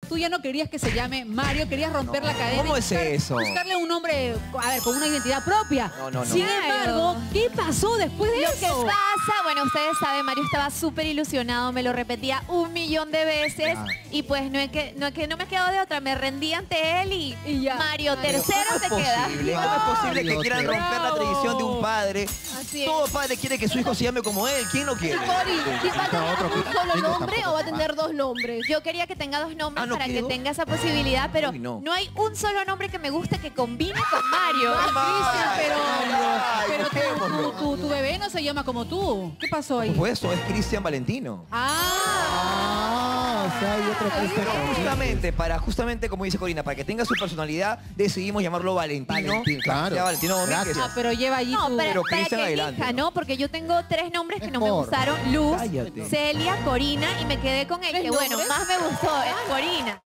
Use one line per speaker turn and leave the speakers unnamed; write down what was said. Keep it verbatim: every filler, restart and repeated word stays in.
tú ya no querías que se llame Mario, querías romper no. la cadena.
¿Cómo es eso?
Buscarle un nombre, a ver, con una identidad propia.
No, no, no.
Sin embargo, ¿qué pasó después de
Lo
eso?
que pasa, bueno, ustedes saben, Mario estaba súper ilusionado, me lo repetía un millón de veces
Ah.
y pues no es que no, es que no me quedó de otra, me rendí ante él y,
Y ya.
Mario tercero
¿Cómo
se
es
queda.
posible? ¿Cómo es posible que quieran romper la tradición de un padre?
Así es.
Todo padre quiere que su hijo se llame como él. ¿Quién no quiere?
Cori, ¿y va a tener un solo nombre o va a tener dos nombres?
Yo quería que tenga dos nombres
Ah, ¿no
para que
quiere dos?
tenga esa posibilidad, pero
Uy, no.
no. hay un solo nombre que me guste que combine con Mario.
Cristian, pero,
Ay,
pero tu,
dejémoslo.
tu- tu- tu bebé no se llama como tú. ¿Qué pasó ahí?
Por supuesto, es Cristian Valentino.
Ah,
o sea, hay otro Cristian.
Pero justamente, para, justamente como dice Corina, para que tenga su personalidad, decidimos llamarlo Valentino.
Valentín, claro.
Ya, Valentino Domínguez.
Gracias.
ah, pero lleva allí
No,
tu...
para,
Pero
para
Cristian
que
adelante,
elija,
¿no?
¿no? Porque yo tengo tres nombres que no me
Mejor.
gustaron. Luz,
Cállate.
Celia, Corina y me quedé con el
¿Tres
que, bueno,
nombres?
más me gustó, es Corina.